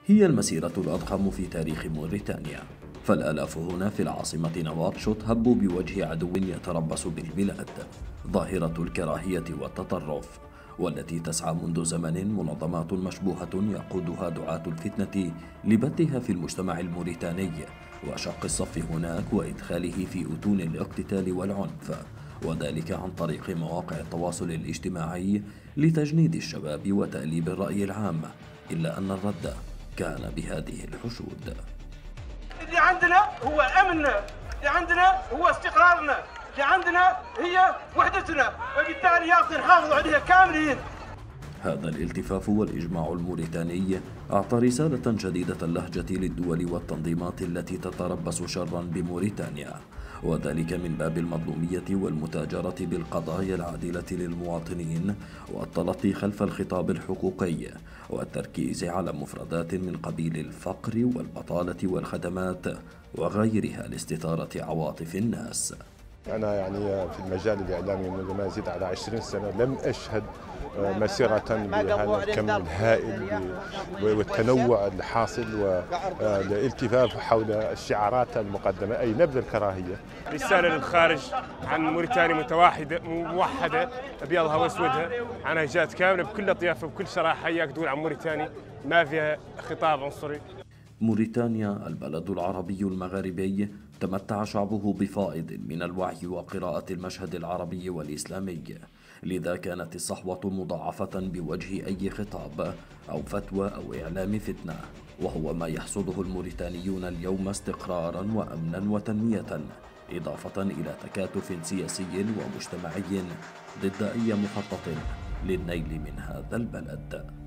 هي المسيرة الأضخم في تاريخ موريتانيا، فالآلاف هنا في العاصمة نواكشوط هبوا بوجه عدو يتربص بالبلاد، ظاهرة الكراهية والتطرف، والتي تسعى منذ زمن منظمات مشبوهة يقودها دعاة الفتنة لبثها في المجتمع الموريتاني وشق الصف هناك وإدخاله في أتون الاقتتال والعنف، وذلك عن طريق مواقع التواصل الاجتماعي لتجنيد الشباب وتأليب الرأي العام، إلا أن الرد كان بهذه الحشود. اللي عندنا هو أمننا، اللي عندنا هو استقرارنا، اللي عندنا هي وحدتنا، وبالتالي يأخذ نحافظ عليها كاملين. هذا الالتفاف والإجماع الموريتاني أعطى رسالة شديدة اللهجة للدول والتنظيمات التي تتربص شرا بموريتانيا، وذلك من باب المظلومية والمتاجرة بالقضايا العادلة للمواطنين والتلطي خلف الخطاب الحقوقي والتركيز على مفردات من قبيل الفقر والبطالة والخدمات وغيرها لاستثارة عواطف الناس. أنا في المجال الإعلامي منذ ما يزيد على 20 سنة لم أشهد مسيرة بهذا الكم الهائل والتنوع الحاصل والالتفاف حول الشعارات المقدمة، أي نبذ الكراهية. رسالة للخارج عن موريتانيا متوحدة موحدة أبيضها وأسودها، عنها جات كاملة بكل أطيافها بكل صراحة. حياك تقول عن موريتانيا ما فيها خطاب عنصري. موريتانيا البلد العربي المغاربي تمتع شعبه بفائض من الوعي وقراءة المشهد العربي والإسلامي، لذا كانت الصحوة مضاعفة بوجه أي خطاب أو فتوى أو إعلام فتنة، وهو ما يحصده الموريتانيون اليوم استقرارا وأمنا وتنمية، إضافة إلى تكاتف سياسي ومجتمعي ضد أي مخطط للنيل من هذا البلد.